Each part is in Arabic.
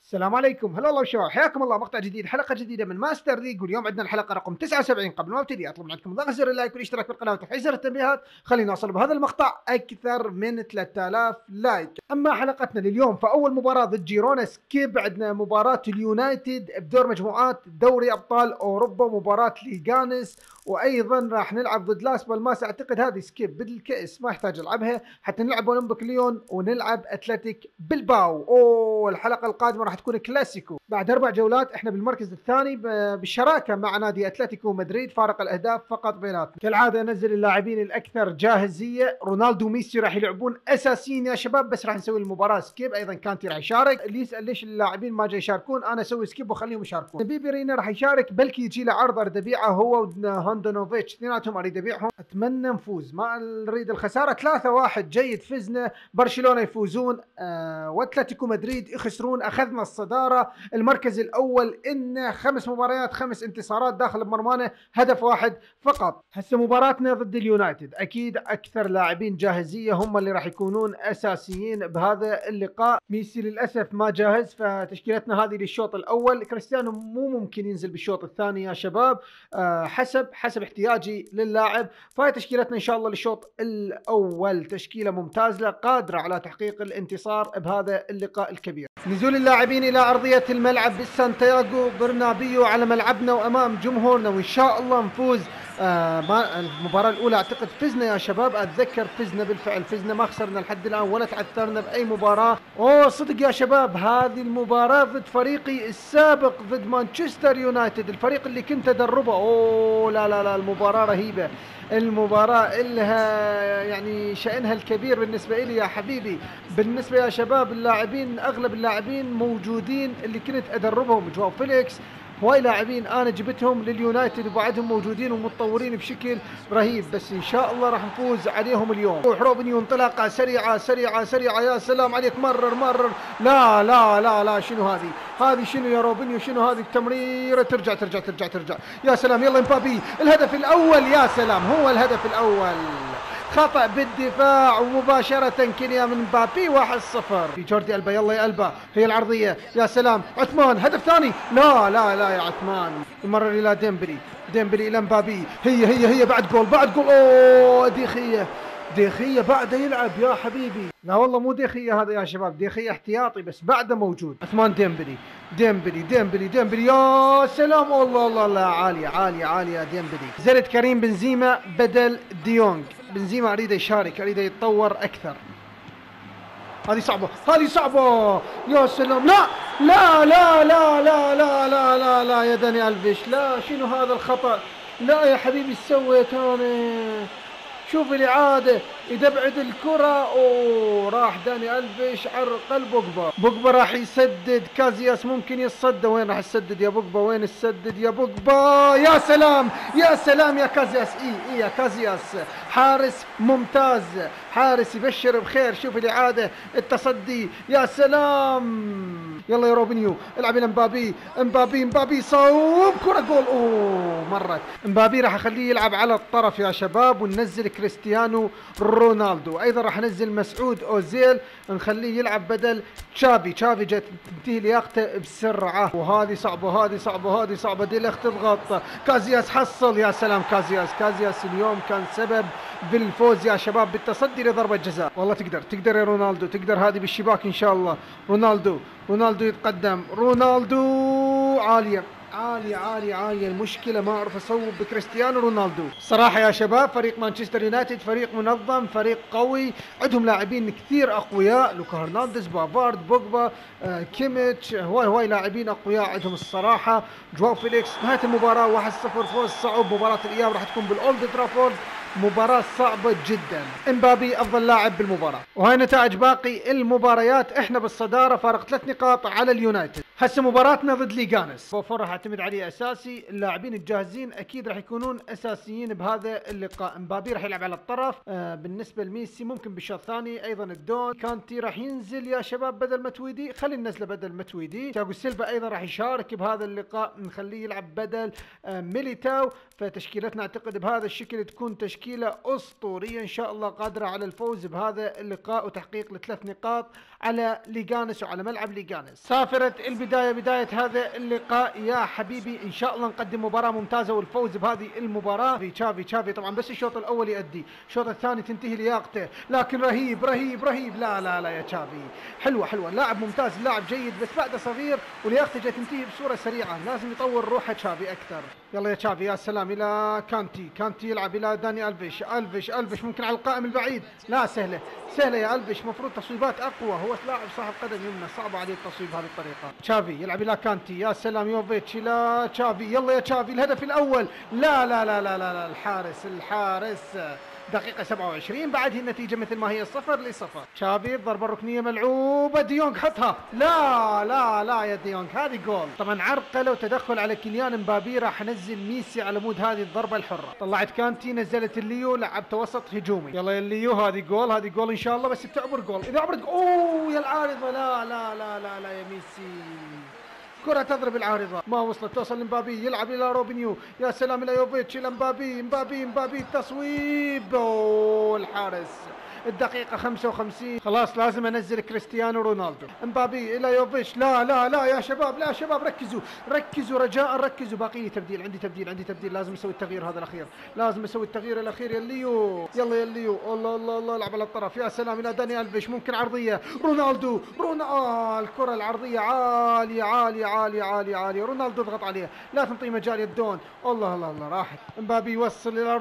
السلام عليكم، هلا والله وشباب، حياكم الله مقطع جديد، حلقه جديده من ماستر ليج، واليوم عندنا الحلقه رقم 79. قبل ما ابتدي اطلب منكم ضغط زر اللايك والاشتراك بالقناه وتفعيل زر التنبيهات. خلينا نوصل بهذا المقطع اكثر من 3000 لايك. اما حلقتنا لليوم فاول مباراه ضد جيرونا سكيب، عندنا مباراه اليونايتد بدور مجموعات دوري ابطال اوروبا، مباراه ليغانس، وايضا راح نلعب ضد لاس بالماس. اعتقد هذه سكيب بالكأس ما يحتاج العبها، حتى نلعب اولمبيك ليون ونلعب اتلتيك بالباو. الحلقه القادمه راح تكون كلاسيكو بعد 4 جولات. احنا بالمركز الثاني بالشراكه مع نادي اتلتيكو مدريد، فارق الاهداف فقط بيناتنا. كالعاده انزل اللاعبين الاكثر جاهزيه. رونالدو وميسي راح يلعبون اساسيين يا شباب، بس راح نسوي المباراه سكيب. ايضا كانتي راح يشارك. اللي يسال ليش اللاعبين ما جاي يشاركون، انا اسوي سكيب واخليهم يشاركون. بيبي رينا راح يشارك، بلكي يجي له عرض اريد ابيعه هو وهاندونوفيتش، اثنيناتهم اريد ابيعهم. اتمنى نفوز، ما نريد الخساره. 3-1 جيد، فزنا. برشلونه يفوزون واتلتيكو مدريد يخسرون. اخذنا الصداره، المركز الاول. ان 5 مباريات 5 انتصارات داخل بمرمانه، هدف واحد فقط. هسه مباراتنا ضد اليونايتد، اكيد اكثر لاعبين جاهزيه هم اللي راح يكونون اساسيين بهذا اللقاء. ميسي للاسف ما جاهز، فتشكيلتنا هذه للشوط الاول. كريستيانو مو ممكن ينزل بالشوط الثاني يا شباب، حسب احتياجي للاعب. فهي تشكيلتنا ان شاء الله للشوط الاول، تشكيله ممتازه قادره على تحقيق الانتصار بهذا اللقاء الكبير. نزول اللاعبين الى ارضيه الملعب بالسانتياغو برنابيو على ملعبنا وامام جمهورنا، وان شاء الله نفوز. المباراه الاولى اعتقد فزنا يا شباب، اتذكر فزنا بالفعل، فزنا ما خسرنا لحد الان ولا تعثرنا باي مباراه. صدق يا شباب، هذه المباراه ضد فريقي السابق، ضد مانشستر يونايتد، الفريق اللي كنت ادربه. لا لا لا، المباراه رهيبه، المباراة إلها يعني شأنها الكبير بالنسبة لي يا حبيبي. بالنسبة يا شباب اللاعبين، أغلب اللاعبين موجودين اللي كنت أدربهم، جواو فيليكس، هواي لاعبين أنا جبتهم لليونايتد وبعدهم موجودين ومتطورين بشكل رهيب. بس إن شاء الله راح نفوز عليهم اليوم. روبنيو انطلاقة سريعة سريعة سريعة، يا سلام عليك، مرر. لا لا لا لا، شنو هذه شنو يا روبنيو، شنو هذه التمريرة؟ ترجع. يا سلام، يلا امبابي الهدف الأول، يا سلام، هو الهدف الأول. خطأ بالدفاع ومباشرة كيليان مبابي 1-0. في جوردي ألبا، يلا يا ألبا، هي العرضية، يا سلام. عثمان هدف ثاني، لا لا لا يا عثمان. يمرر إلى ديمبلي إلى مبابي، هي بعد جول. ديخية بعده يلعب يا حبيبي. لا والله مو ديخية هذا يا شباب، ديخية احتياطي بس بعده موجود. عثمان ديمبلي يا سلام، الله عالية يا ديمبلي. زلت كريم بنزيما بدل ديونج. بنزيما اريده يشارك، اريده يتطور اكثر. هذه صعبة يا سلام. لا يا داني ألفيش، لا، شنو هذا الخطأ؟ لا يا حبيبي، سويت انا. شوف الإعادة، يدبعد الكرة، راح داني ألفيش عرقل بوجبا راح يسدد. كازياس ممكن يتصدى، وين راح يسدد يا بوجبا؟ وين السدد يا بوجبا؟ يا سلام يا كازياس. يا كازياس حارس ممتاز، حارس يبشر بخير. شوف الإعادة، التصدي، يا سلام. يلا يا روبنيو، العب الى مبابي صوب كرة جول. مرت. مبابي راح اخليه يلعب على الطرف يا شباب، وننزل كريستيانو رونالدو. ايضا راح انزل مسعود اوزيل، نخليه يلعب بدل تشافي جت تنتهي لياقته بسرعة. وهذه صعبة دي الاخت تضغط. كازياس حصل، يا سلام. كازياس اليوم كان سبب بالفوز يا شباب بالتصدي لضربة جزاء. والله تقدر يا رونالدو، تقدر هذه بالشباك ان شاء الله. رونالدو يتقدم، رونالدو عالية. المشكلة ما أعرف أصوب بكريستيانو رونالدو. صراحة يا شباب فريق مانشستر يونايتد فريق منظم، فريق قوي، عندهم لاعبين كثير أقوياء، لوكا هرنانديز، بافارد، بوجبا، كيميتش، هواي لاعبين أقوياء عندهم الصراحة. جواو فيليكس. نهاية المباراة 1-0، فوز صعب. مباراة الإياب راح تكون بالأولد ترافورد، مباراة صعبة جدا. امبابي افضل لاعب بالمباراة. وهاي نتائج باقي المباريات، احنا بالصدارة فارق 3 نقاط على اليونايتد. هسه مباراتنا ضد ليغانس، بوفون راح اعتمد عليه اساسي. اللاعبين الجاهزين اكيد راح يكونون اساسيين بهذا اللقاء. امبابي راح يلعب على الطرف. بالنسبة لميسي ممكن بالشوط الثاني. ايضا الدون كانتي راح ينزل يا شباب بدل متويدي، خلينا ننزله بدل متويدي. تياغو سيلفا ايضا راح يشارك بهذا اللقاء، نخليه يلعب بدل ميليتاو. فتشكيلتنا اعتقد بهذا الشكل تكون تشكيلة اسطورية ان شاء الله، قادرة على الفوز بهذا اللقاء وتحقيق ال3 نقاط على ليغانس وعلى ملعب ليغانس. سافرت البداية، بداية هذا اللقاء يا حبيبي، ان شاء الله نقدم مباراة ممتازة والفوز بهذه المباراة. تشافي طبعا بس الشوط الاول يؤدي، الشوط الثاني تنتهي لياقته، لكن رهيب رهيب رهيب. لا يا تشافي، حلوة لاعب ممتاز، لاعب جيد، بس بعده صغير ولياقته جاي تنتهي بصورة سريعة، لازم يطور روحه تشافي اكثر. يلا يا تشافي، يا سلام الى كانتي يلعب الى داني الفيش ممكن على القائم البعيد، لا سهله يا الفيش، مفروض تصويبات اقوى، هو لاعب صاحب قدم يمنى، صعب عليه التصويب بهذه الطريقه. تشافي يلعب الى كانتي، يا سلام يوفيتش الى تشافي، يلا يا تشافي الهدف الاول. لا الحارس دقيقة 27 بعد النتيجة مثل ما هي 0-0. تشافي الضربة الركنية ملعوبة، ديونغ حطها، لا يا ديونغ، هذه جول. طبعا عرقلة وتدخل على كيليان مبابي، راح نزل ميسي على مود هذه الضربة الحرة. طلعت كانتي، نزلت الليو، لعبت وسط هجومي. يلا يا الليو، هذه جول ان شاء الله، بس بتعبر جول، اذا عبرت اوه يا العارضة، لا يا ميسي، كرة تضرب العارضة، ما وصلت، توصل لمبابي، يلعب إلى روبينيو، يا سلام إلى يوفيتش، إلى مبابي التصويب، الحارس. الدقيقة 55، خلاص لازم انزل كريستيانو رونالدو. مبابي الى يوفيتش، لا يا شباب ركزوا رجاء ركزوا، باقي لي تبديل، عندي تبديل، لازم اسوي التغيير هذا الاخير، يا الليو، يلا يا الليو، الله العب على الطرف، يا سلام الى داني الفيش، ممكن عرضية، رونالدو الكرة العرضية عالية، رونالدو اضغط عليه، لا تنطي مجال يدون، الله راحت. مبابي يوصل الى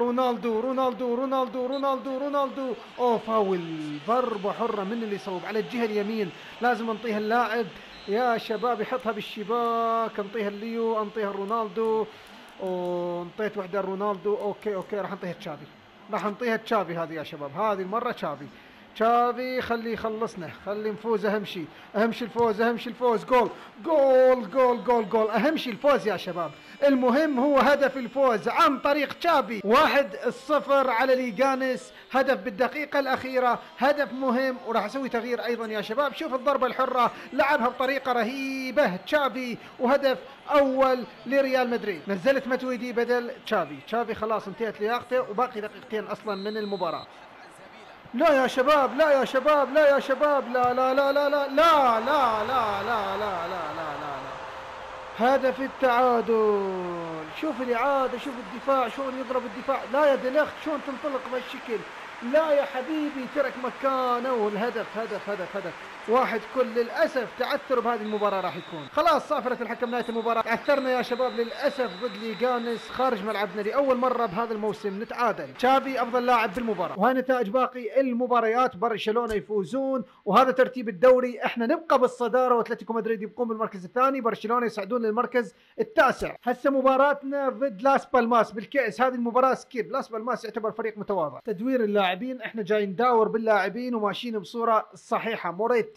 رونالدو فاول، ضربة حرة من اللي يصوب على الجهة اليمين، لازم نعطيها اللاعب يا شباب يحطها بالشباك، نعطيها الليو، نعطيها رونالدو، ونطيت وحدة رونالدو. اوكي راح نعطيها تشافي هذه يا شباب، هذه المرة تشافي، خلي يخلصنا، خلي نفوز، اهم شيء الفوز، جول، اهم شيء الفوز يا شباب، المهم هو هدف الفوز عن طريق تشافي. 1-0 على ليغانس، هدف بالدقيقة الأخيرة، هدف مهم، وراح اسوي تغيير ايضا يا شباب. شوف الضربة الحرة لعبها بطريقة رهيبة تشافي، وهدف اول لريال مدريد. نزلت متويدي بدل تشافي خلاص انتهت لياقته، وباقي دقيقتين اصلا من المباراة. لا يا شباب لا هدف التعادل. شوف الإعادة، شوف الدفاع شلون يضرب الدفاع، لا يا ديليخت شلون تنطلق بهالشكل، لا يا حبيبي ترك مكانه، والهدف هدف 1 كل. للأسف تعثر بهذه المباراة راح يكون، خلاص صافرة الحكم نهاية المباراة، تعثرنا يا شباب للأسف ضد ليغانس خارج ملعبنا لأول مرة بهذا الموسم نتعادل. تشافي أفضل لاعب بالمباراة، وهي نتائج باقي المباريات، برشلونة يفوزون وهذا ترتيب الدوري، احنا نبقى بالصدارة واتلتيكو مدريد يبقون بالمركز الثاني، برشلونة يصعدون للمركز التاسع. هسه مباراتنا ضد لاس بالماس بالكأس، هذه المباراة سكيب، لاس بالماس يعتبر فريق متواضع. تدوير اللاعبين، احنا جاي نداور باللاعبين وماشيين بصورة صحيحة.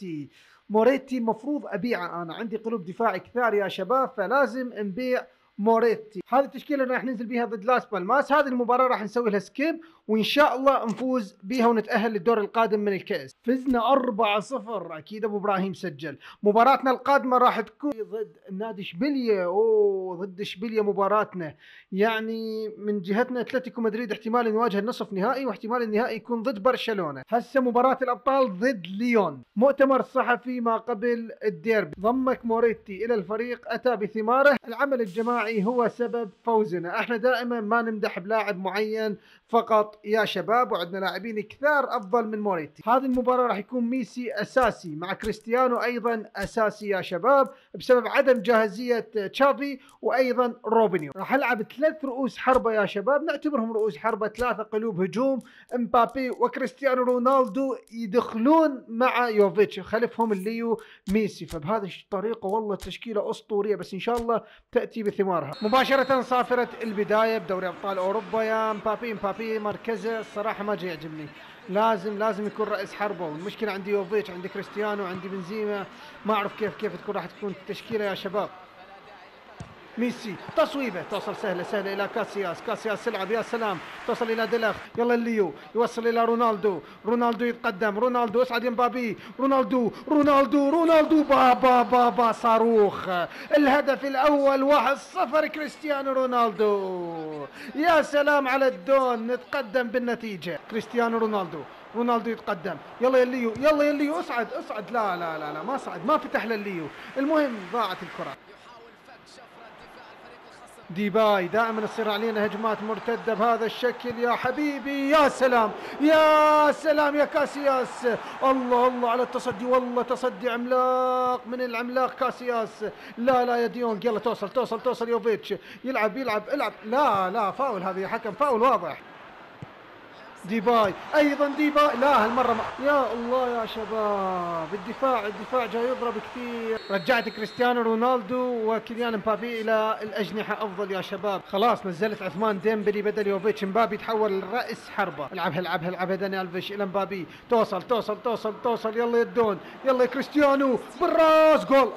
موريتي مفروض ابيعه، انا عندي قلوب دفاع كثار يا شباب، فلازم نبيع موريتي. هذه التشكيله اللي راح ننزل بيها ضد لاس بالماس، هذه المباراه راح نسوي لها سكيب، وان شاء الله نفوز بيها ونتاهل للدور القادم من الكاس. فزنا 4-0، اكيد ابو ابراهيم سجل. مباراتنا القادمه راح تكون ضد نادي اشبيليه، ضد اشبيليه مباراتنا، يعني من جهتنا اتلتيكو مدريد احتمال نواجه النصف نهائي، واحتمال النهائي يكون ضد برشلونه. هسه مباراه الابطال ضد ليون. مؤتمر صحفي ما قبل الديربي، ضمك موريتي الى الفريق اتى بثماره، العمل الجماعي هو سبب فوزنا، احنا دائما ما نمدح بلاعب معين فقط يا شباب، وعندنا لاعبين كثار افضل من موريتي. هذه المباراه راح يكون ميسي اساسي مع كريستيانو ايضا اساسي يا شباب، بسبب عدم جاهزيه تشافي وايضا روبينيو. راح العب 3 رؤوس حربه يا شباب، نعتبرهم رؤوس حربه، 3 قلوب هجوم، مبابي وكريستيانو رونالدو يدخلون مع يوفيتش، خلفهم الليو ميسي. فبهذه الطريقه والله تشكيله اسطوريه، بس ان شاء الله تاتي بثمارها. مباشره صافره البدايه بدوري ابطال اوروبا يا مبابي مركزه الصراحه ما جاي يعجبني، لازم يكون رأس حربه، والمشكله عندي يوفيتش، عندي كريستيانو، عندي بنزيما، ما اعرف كيف تكون راح تكون التشكيله يا شباب. ميسي تصويبه توصل سهله سهله الى كاسياس، كاسياس يلعب يا سلام، توصل الى ديلخ، يلا الليو يوصل الى رونالدو، رونالدو يتقدم، رونالدو اسعد مبابي، رونالدو رونالدو رونالدو بابا بابا صاروخ. الهدف الاول 1-0 كريستيانو رونالدو. يا سلام على الدون، نتقدم بالنتيجه. كريستيانو رونالدو، رونالدو يتقدم، يلا يا الليو يلا يا الليو اصعد اصعد، لا لا لا لا ما صعد، ما فتح لليو. المهم ضاعت الكره. ديباي دائما تصير علينا هجمات مرتدة بهذا الشكل يا حبيبي. يا سلام يا سلام يا كاسياس، الله الله على التصدي، والله تصدي عملاق من العملاق كاسياس. لا لا يا ديونج، يلا توصل توصل توصل يوفيتش، يلعب يلعب العب، لا لا فاول، هذا يا حكم فاول واضح. ديباي ايضا ديباي، لا هالمره ما. يا الله يا شباب، الدفاع جاي يضرب كثير. رجعت كريستيانو رونالدو وكيليان مبابي الى الاجنحه افضل يا شباب. خلاص نزلت عثمان ديمبلي بدل يوفيتش، مبابي تحول رأس حربه. العبها داني الفيش الى مبابي، توصل توصل توصل توصل، يلا يا الدون يلا يا كريستيانو بالراس، جول.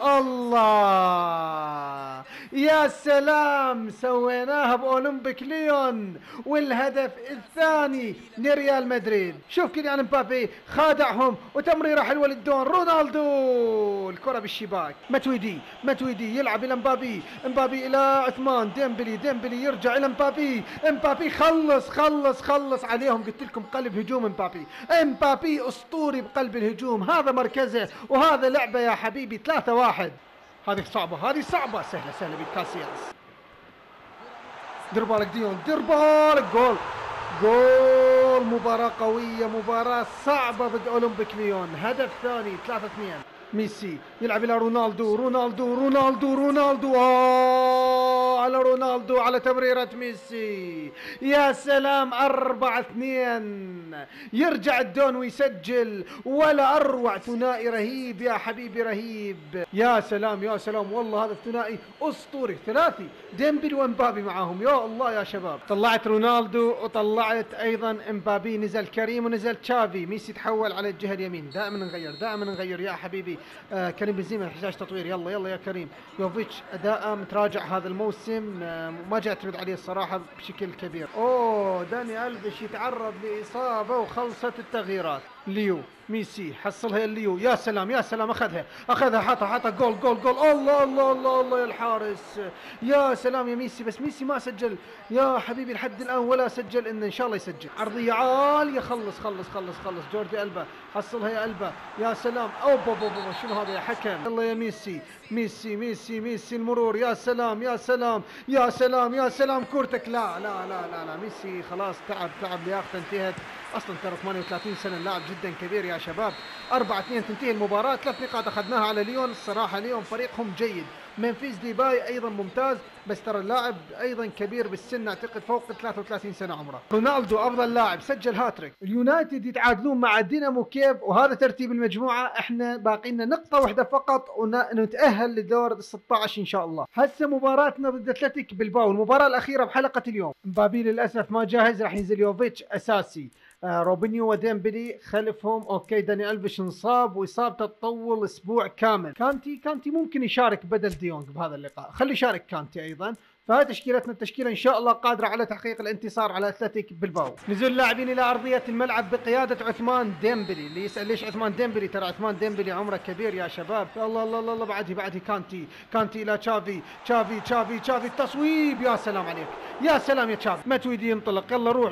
الله يا سلام، سويناها باولمبيك ليون، والهدف الثاني لريال مدريد. شوف كيليان مبابي خادعهم وتمريره حلوه للدون، رونالدو الكره بالشباك. متويدي يلعب الى مبابي، مبابي الى عثمان ديمبلي، ديمبلي يرجع الى مبابي، مبابي خلص عليهم. قلت لكم قلب هجوم مبابي، مبابي اسطوري بقلب الهجوم، هذا مركزه وهذا لعبه يا حبيبي. 3-1. هذه صعبه سهله بكاسياس. دير بالك ديون، دير بالك، جول. مباراة قوية، مباراة صعبة ضد أولمبيك ليون. هدف ثاني 3-2. ميسي يلعب إلى رونالدو على رونالدو على تمريرة ميسي. يا سلام 4-2. يرجع الدون ويسجل، ولا أروع ثنائي رهيب يا حبيبي رهيب. يا سلام والله هذا الثنائي أسطوري، ثلاثي ديمبلي ومبابي معاهم. يا الله يا شباب، طلعت رونالدو وطلعت أيضا مبابي، نزل كريم ونزل تشافي. ميسي تحول على الجهة اليمين. دائما نغير يا حبيبي. كريم بنزيما يحتاج تطوير، يلا يا كريم. يوفيتش أداءه متراجع هذا الموسم، ما جاء اعتمد عليه الصراحة بشكل كبير. داني ألفيش يتعرض لإصابة وخلصت التغييرات. ليو ميسي حصلها يا ليو، يا سلام أخذها حطها جول. الله يا الحارس. يا سلام يا ميسي، بس ميسي ما سجل يا حبيبي لحد الآن، ولا سجل. إن شاء الله يسجل. عرضية عالية، خلص جوردي ألبا، حصلها يا ألبا، يا سلام. شنو هذا يا حكم؟ يلا يا ميسي المرور، يا سلام كورتك. لا ميسي خلاص تعب لياقته انتهت. اصلا ترى 38 سنه، لاعب جدا كبير يا شباب. 4-2 تنتهي المباراه. 3 نقاط اخذناها على ليون. الصراحه ليون فريقهم جيد. منفيس ديباي ايضا ممتاز، بس ترى اللاعب ايضا كبير بالسن، اعتقد فوق 33 سنه عمره. رونالدو افضل لاعب، سجل هاتريك. اليونايتد يتعادلون مع دينامو كييف، وهذا ترتيب المجموعه. احنا باقي لنا نقطه واحده فقط ونتاهل لدور 16 ان شاء الله. هسه مباراتنا ضد اتلتيك بلباو، المباراه الاخيره بحلقه اليوم. مبابي للاسف ما جاهز، راح ينزل يوفيتش اساسي. روبينيو وديمبلي خلفهم. اوكي داني الفيش انصاب واصابته تطول اسبوع كامل. كانتي ممكن يشارك بدل ديونج بهذا اللقاء، خلي يشارك كانتي ايضا. فهذه تشكيلتنا، التشكيله ان شاء الله قادره على تحقيق الانتصار على اتلتيك بلباو. نزول اللاعبين الى ارضيه الملعب بقياده عثمان ديمبلي. اللي يسال ليش عثمان ديمبلي، ترى عثمان ديمبلي عمره كبير يا شباب. الله بعدي كانتي الى تشافي التصويب، يا سلام عليك، يا سلام يا تشافي. متويدي ينطلق، يلا روح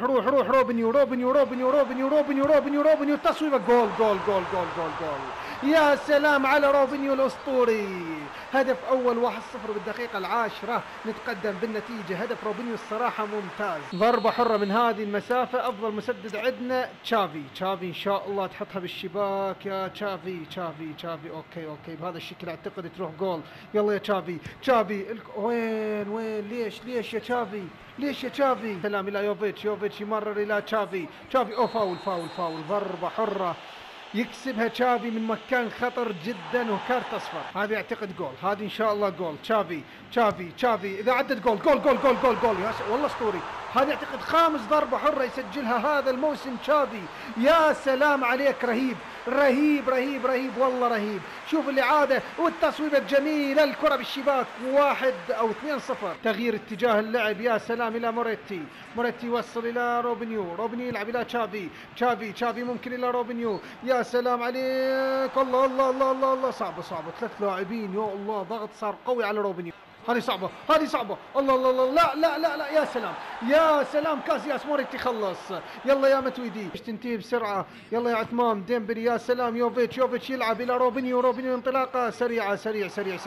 روبينيو التصويبه، جول. يا سلام على روبينيو الاسطوري. هدف اول 1-0 بالدقيقه العاشرة، نتقدم بالنتيجه. هدف روبينيو الصراحه ممتاز. ضربه حره من هذه المسافه، افضل مسدد عندنا تشافي ان شاء الله تحطها بالشباك يا تشافي. اوكي بهذا الشكل اعتقد تروح جول. يلا يا تشافي وين ليش يا تشافي. سلام الى يوفيتش يمرر الى تشافي. فاول. ضربه حره يكسبها تشافي من مكان خطر جدا وكارت اصفر. هذه اعتقد جول، هذه ان شاء الله جول. تشافي اذا عدت جول. والله اسطوري. هذه اعتقد 5 ضربة حرة يسجلها هذا الموسم تشافي. يا سلام عليك، رهيب. رهيب رهيب رهيب والله رهيب. شوف الإعادة والتصويبة الجميلة، الكرة بالشباك 1 أو 2-0. تغيير اتجاه اللعب، يا سلام، إلى موريتي. موريتي يوصل إلى روبنيو. روبنيو يلعب إلى تشافي. تشافي ممكن إلى روبنيو. يا سلام عليك. الله الله الله الله الله. صعبة 3 لاعبين، يا الله، ضغط صار قوي على روبنيو. هذه صعبة الله الله الله. لا لا لا لا، يا سلام يا سلام. كاسياس. موريتي خلص. يلا يا متويدي تنتهي بسرعة. يلا يا عثمان ديمبلي. يا سلام. يوفيتش يلعب إلى روبنيو انطلاقة سريعة سريع.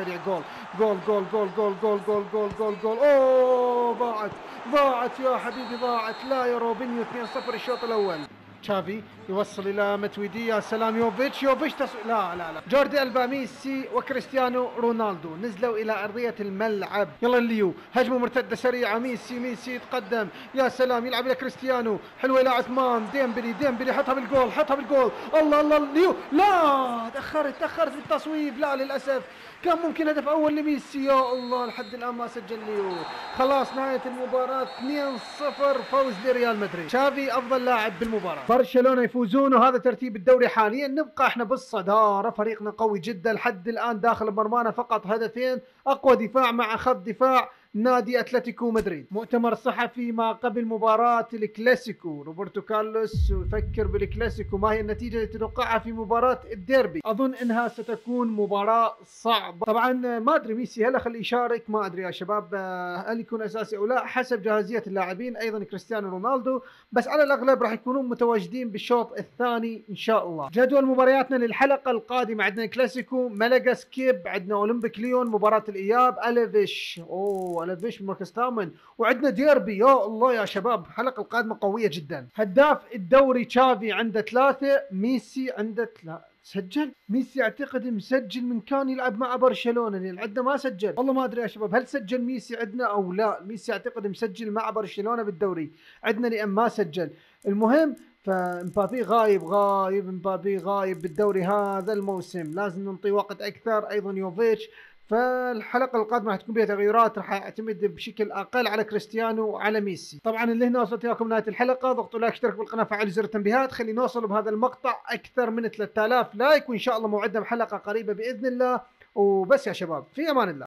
جول. أوه، ضاعت يا حبيبي، ضاعت. لا يا روبنيو. 2-0 الشوط الأول. تشافي يوصل الى متويدي. يا سلام. يوفيتش لا جوردي ألبا. ميسي وكريستيانو رونالدو نزلوا الى ارضيه الملعب. يلا الليو، هجمه مرتده سريعه. ميسي يتقدم. يا سلام، يلعب الى كريستيانو. حلوه الى عثمان. ديمبلي حطها بالجول. الله الليو. لا، تاخرت في التصويب. لا للاسف، كان ممكن هدف اول لميسي. يا الله، لحد الان ما سجل ليو. خلاص نهايه المباراه 2-0 فوز لريال مدريد. تشافي افضل لاعب بالمباراه. برشلونه يفوزون، وهذا ترتيب الدوري حاليا. نبقى احنا بالصداره، فريقنا قوي جدا لحد الان، داخل مرمانا فقط هدفين. اقوى دفاع مع خط دفاع نادي اتلتيكو مدريد. مؤتمر صحفي ما قبل مباراة الكلاسيكو. روبرتو كارلوس يفكر بالكلاسيكو. ما هي النتيجة التي تتوقعها في مباراة الديربي؟ اظن انها ستكون مباراة صعبة. طبعا ما ادري ميسي هل خليه يشارك، ما ادري يا شباب هل يكون اساسي او لا، حسب جاهزية اللاعبين. ايضا كريستيانو رونالدو، بس على الاغلب راح يكونون متواجدين بالشوط الثاني ان شاء الله. جدول مبارياتنا للحلقة القادمة: عندنا الكلاسيكو، مالاغا سكيب، عندنا اولمبيك ليون مباراة الاياب، الفيش الفيش بالمركز الثامن، وعندنا ديربي. يا الله يا شباب، الحلقه القادمه قويه جدا. هداف الدوري تشافي عنده 3، ميسي عنده سجل. ميسي اعتقد مسجل من كان يلعب مع برشلونه، لان عندنا ما سجل. والله ما ادري يا شباب هل سجل ميسي عندنا او لا. ميسي اعتقد مسجل مع برشلونه بالدوري عندنا لان ما سجل. المهم، فمبابي غايب بالدوري هذا الموسم، لازم نعطيه وقت اكثر. ايضا يوفيتش. فالحلقه القادمه راح تكون بها تغييرات، راح اعتمد بشكل اقل على كريستيانو وعلى ميسي. طبعا اللي هنا وصلت لكم نهايه الحلقه، ضغطوا لايك، اشتركوا بالقناه، فعلوا زر التنبيهات، خلي نوصل بهذا المقطع اكثر من 3000 لايك، وان شاء الله موعدنا بحلقه قريبه باذن الله. وبس يا شباب، في امان الله.